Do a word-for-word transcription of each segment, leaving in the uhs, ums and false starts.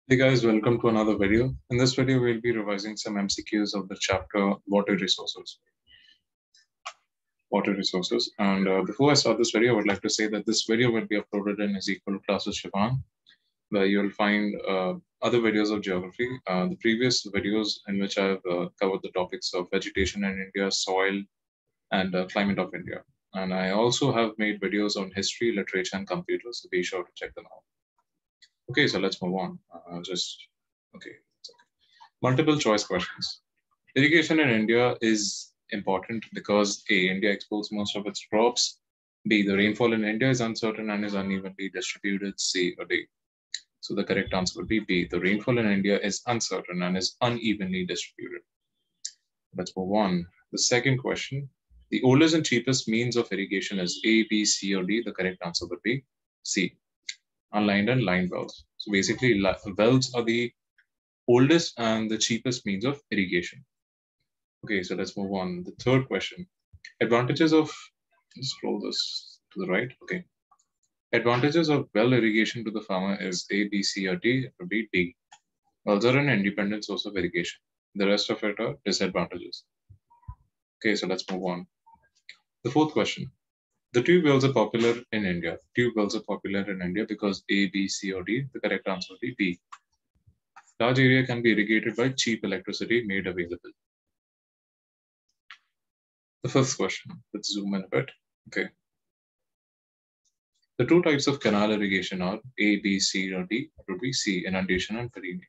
Hey guys, welcome to another video. In this video, we'll be revising some M C Qs of the chapter Water Resources. Water Resources. And uh, before I start this video, I would like to say that this video will be uploaded in Ezekiel Classes Japan, where you'll find uh, other videos of geography. Uh, the previous videos in which I've uh, covered the topics of vegetation in India, soil, and uh, climate of India. And I also have made videos on history, literature, and computers, so be sure to check them out. Okay, so let's move on. Uh, just, okay. Multiple choice questions. Irrigation in India is important because A, India exports most of its crops. B, the rainfall in India is uncertain and is unevenly distributed. C or D. So the correct answer would be B. The rainfall in India is uncertain and is unevenly distributed. Let's move on. The second question. The oldest and cheapest means of irrigation is A, B, C, or D. The correct answer would be C. Unlined and lined wells. So basically, wells are the oldest and the cheapest means of irrigation. Okay, so let's move on. The third question. Advantages of, scroll this to the right. Okay. Advantages of well irrigation to the farmer is A, B, C, or D. It would be D. Wells are an independent source of irrigation. The rest of it are disadvantages. Okay, so let's move on. The fourth question. The tube wells are popular in India. Tube wells are popular in India because A, B, C, or D. The correct answer would be B. Large area can be irrigated by cheap electricity made available. The fifth question. Let's zoom in a bit. Okay. The two types of canal irrigation are A, B, C, or D. It would be C, inundation and perennial.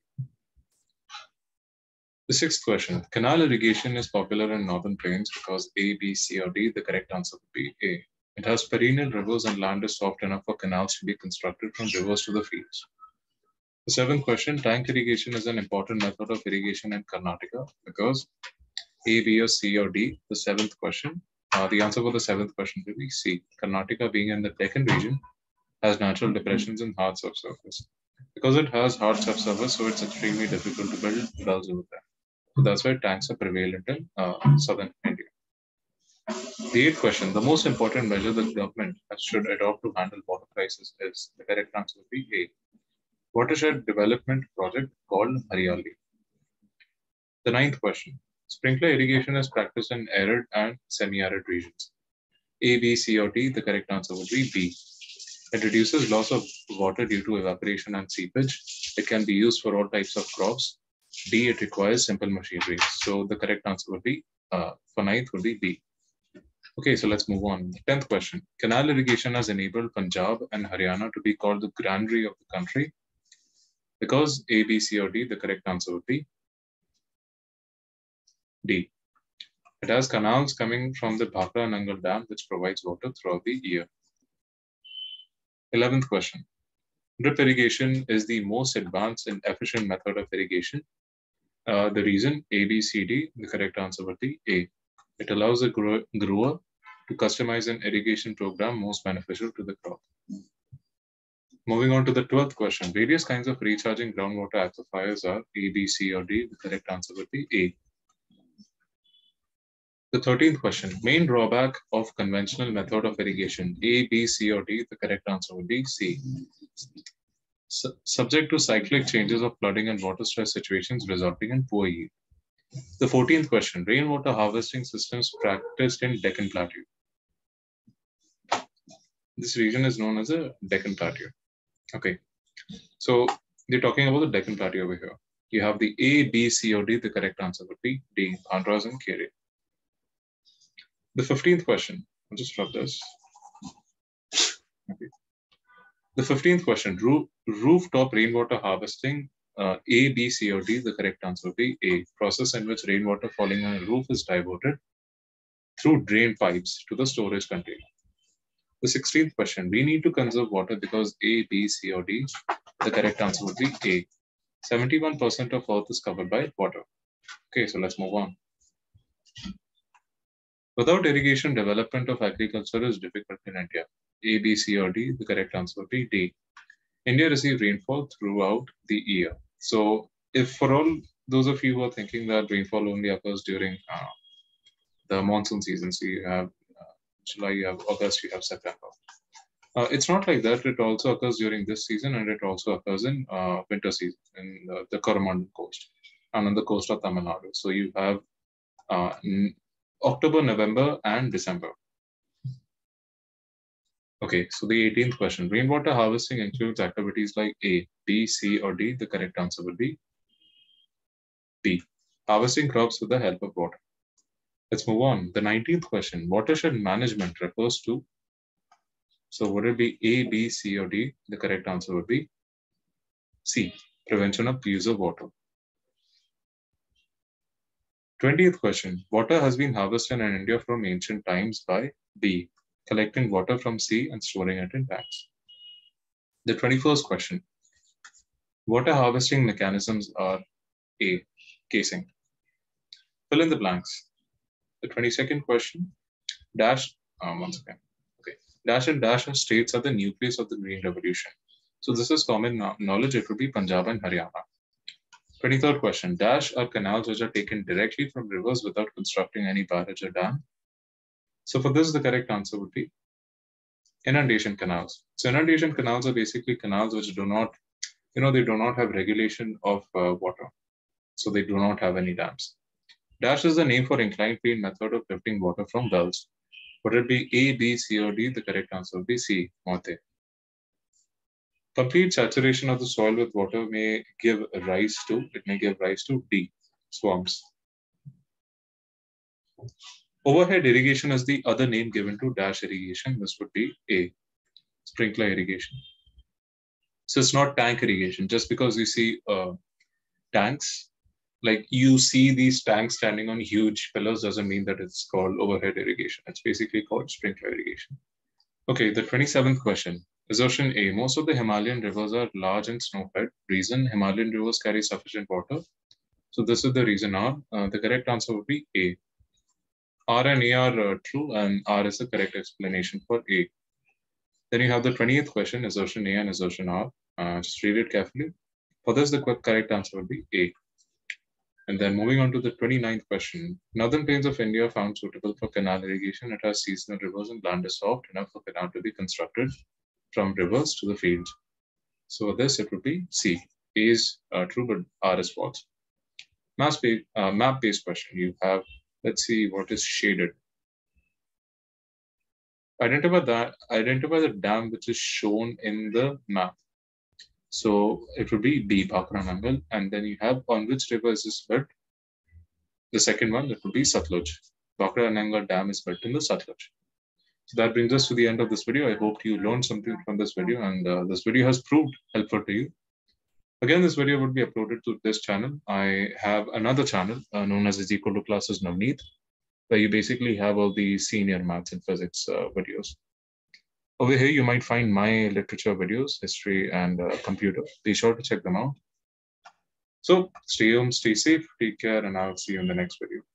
The sixth question. Canal irrigation is popular in northern plains because A, B, C, or D. The correct answer would be A. It has perennial rivers and land is soft enough for canals to be constructed from rivers to the fields. The seventh question. Tank irrigation is an important method of irrigation in Karnataka because A, B, or C, or D. The seventh question. Uh, the answer for the seventh question will be C. Karnataka, being in the Deccan region, has natural depressions and hard subsurface. Because it has hard subsurface, so it's extremely difficult to build wells over there. So that's why tanks are prevalent in uh, southern India. The eighth question, the most important measure the government should adopt to handle water crisis is, the correct answer would be A. Watershed development project called Haryali. The ninth question, sprinkler irrigation is practiced in arid and semi-arid regions. A, B, C, or D. The correct answer would be B. It reduces loss of water due to evaporation and seepage. It can be used for all types of crops. D, it requires simple machinery. So the correct answer would be, uh, for ninth would be B. Okay, so let's move on. Tenth question. Canal irrigation has enabled Punjab and Haryana to be called the granary of the country. Because A, B, C, or D, the correct answer would be D. It has canals coming from the Bhakra Nangal Dam, which provides water throughout the year. Eleventh question. Drip irrigation is the most advanced and efficient method of irrigation. Uh, the reason A, B, C, D, the correct answer would be A. It allows the grower to customize an irrigation program most beneficial to the crop. Moving on to the twelfth question. Various kinds of recharging groundwater aquifers are A, B, C, or D. The correct answer would be A. The thirteenth question. Main drawback of conventional method of irrigation. A, B, C, or D. The correct answer would be C. Su- subject to cyclic changes of flooding and water stress situations resulting in poor yield. The fourteenth question. Rainwater harvesting systems practiced in Deccan Plateau. This region is known as a Deccan Plateau. Okay. So they're talking about the Deccan Plateau over here. You have the A, B, C, or D. The correct answer would be D, Andhras and Kere. The fifteenth question. I'll just rub this. Okay. The fifteenth question. Roof, rooftop rainwater harvesting. Uh, A, B, C, or D. The correct answer would be A. Process in which rainwater falling on a roof is diverted through drain pipes to the storage container. The sixteenth question. We need to conserve water because A, B, C, or D. The correct answer would be A. seventy-one percent of Earth is covered by water. Okay, so let's move on. Without irrigation, development of agriculture is difficult in India. A, B, C, or D. The correct answer would be D. India receives rainfall throughout the year. So, if for all those of you who are thinking that rainfall only occurs during uh, the monsoon season, so you have uh, July, you have August, you have September. Uh, it's not like that. It also occurs during this season, and it also occurs in uh, winter season in uh, the Coromandel coast and on the coast of Tamil Nadu. So you have uh, October, November, and December. Okay, so the eighteenth question. Rainwater harvesting includes activities like A, B, C, or D. The correct answer would be B. Harvesting crops with the help of water. Let's move on. The nineteenth question. Watershed management refers to. So would it be A, B, C, or D? The correct answer would be C. Prevention of use of water. twentieth question. Water has been harvested in India from ancient times by B. Collecting water from sea and storing it in tanks. The twenty-first question. Water harvesting mechanisms are A. Casing. Fill in the blanks. The twenty-second question. Dash, um, once again. Okay. Dash and dash are states at the nucleus of the Green Revolution. So this is common knowledge. It would be Punjab and Haryana. twenty-third question. Dash are canals which are taken directly from rivers without constructing any barrage or dam. So for this, the correct answer would be inundation canals. So inundation canals are basically canals which do not, you know, they do not have regulation of uh, water. So they do not have any dams. Dash is the name for inclined plane method of lifting water from wells. Would it be A, B, C, or D? The correct answer would be C, Mote. Complete saturation of the soil with water may give rise to, it may give rise to D, swamps. Overhead irrigation is the other name given to dash irrigation. This would be A, sprinkler irrigation. So it's not tank irrigation. Just because you see uh, tanks, like you see these tanks standing on huge pillars doesn't mean that it's called overhead irrigation. It's basically called sprinkler irrigation. Okay, the twenty-seventh question. Assertion A. Most of the Himalayan rivers are large and snow-fed. Reason, Himalayan rivers carry sufficient water. So this is the reason R. Uh, the correct answer would be A. R and A are uh, true, and R is the correct explanation for A. Then you have the twentieth question, assertion A and assertion R. Uh, just read it carefully. For this, the correct answer would be A. And then moving on to the twenty-ninth question. Northern plains of India are found suitable for canal irrigation. It has seasonal rivers and land is soft enough for canal to be constructed from rivers to the fields. So this, it would be C. A is uh, true, but R is false. Map-based uh, map question. You have, let's see what is shaded. Identify that. Identify the dam which is shown in the map. So it would be D, Bhakra Nangal, and then you have on which river is this built. The second one, that would be Satluj. Bhakra Nangal Dam is built in the Satluj. So that brings us to the end of this video. I hope you learned something from this video, and uh, this video has proved helpful to you. Again, this video would be uploaded to this channel. I have another channel uh, known as Is Equal to Classes Navneet, where you basically have all the senior maths and physics uh, videos. Over here, you might find my literature videos, history, and uh, computer. Be sure to check them out. So stay home, stay safe, take care, and I'll see you in the next video.